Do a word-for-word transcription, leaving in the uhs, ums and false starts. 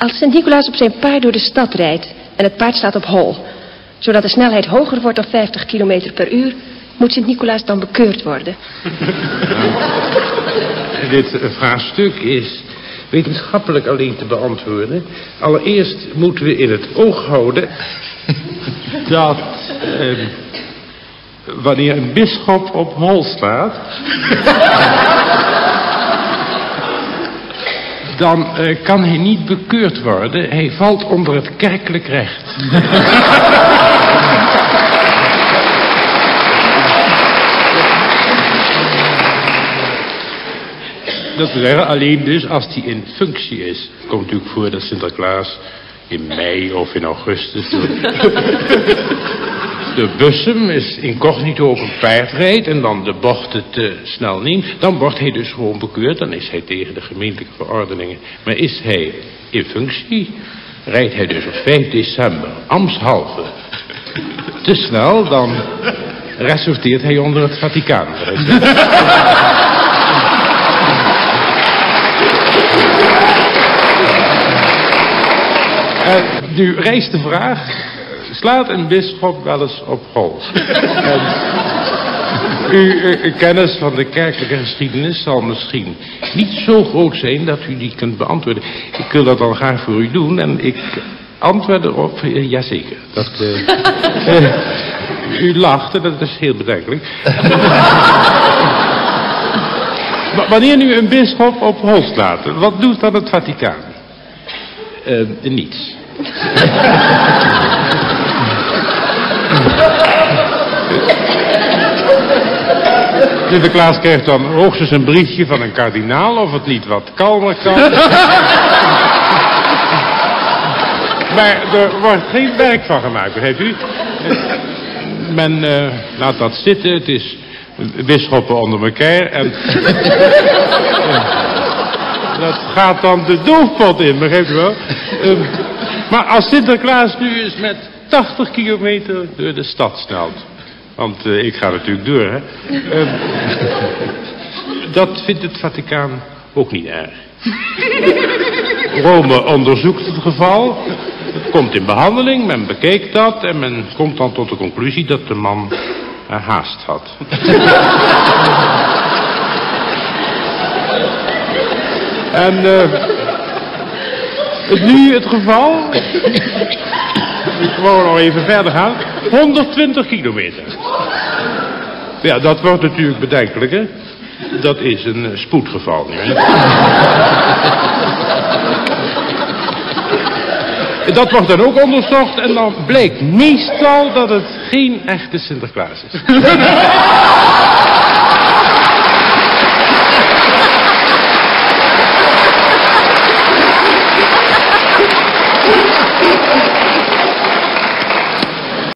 Als Sint-Nicolaas op zijn paard door de stad rijdt en het paard staat op hol, zodat de snelheid hoger wordt dan vijftig kilometer per uur, moet Sint-Nicolaas dan bekeurd worden? Dit vraagstuk is wetenschappelijk alleen te beantwoorden. Allereerst moeten we in het oog houden dat eh, wanneer een bisschop op hol staat, dan uh, kan hij niet bekeurd worden. Hij valt onder het kerkelijk recht. Dat wil zeggen, alleen dus als hij in functie is. Het komt natuurlijk voor dat Sinterklaas in mei of in augustus de bussem is incognito op een paard rijdt en dan de bochten te snel neemt, dan wordt hij dus gewoon bekeurd. Dan is hij tegen de gemeentelijke verordeningen. Maar is hij in functie, rijdt hij dus op vijf december, ambtshalve, te snel, dan resorteert hij onder het Vaticaan. Uh, nu rijst de vraag, slaat een bisschop wel eens op hol? En uw, uw kennis van de kerkelijke geschiedenis zal misschien niet zo groot zijn dat u die kunt beantwoorden. Ik wil dat dan graag voor u doen en ik antwoord erop, uh, jazeker. Dat, uh, uh, u lacht en dat is heel bedenkelijk. Wanneer nu een bisschop op hol slaat, wat doet dan het Vaticaan? Uh, niets. Sinterklaas krijgt dan hoogstens een briefje van een kardinaal of het niet wat kalmer kan. Maar er wordt geen werk van gemaakt, begrijpt u? Men uh, laat dat zitten, het is bisschoppen onder elkaar en uh, dat gaat dan de doofpot in, begrijpt u wel? Uh, maar als Sinterklaas nu eens met tachtig kilometer door de stad snelt, want uh, ik ga natuurlijk door, hè. Uh, dat vindt het Vaticaan ook niet erg. Rome onderzoekt het geval, het komt in behandeling, men bekijkt dat en men komt dan tot de conclusie dat de man uh, haast had. En uh, het nu het geval, ik wou nog even verder gaan, honderdtwintig kilometer. Ja, dat wordt natuurlijk bedenkelijk, hè. Dat is een uh, spoedgeval. Hè? Dat wordt dan ook onderzocht en dan blijkt meestal dat het geen echte Sinterklaas is.